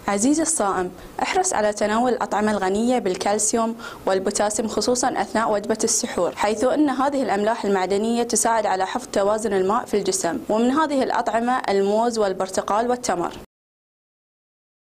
عزيزي الصائم، احرص على تناول الأطعمة الغنية بالكالسيوم والبوتاسيوم خصوصا أثناء وجبة السحور، حيث أن هذه الأملاح المعدنية تساعد على حفظ توازن الماء في الجسم. ومن هذه الأطعمة الموز والبرتقال والتمر.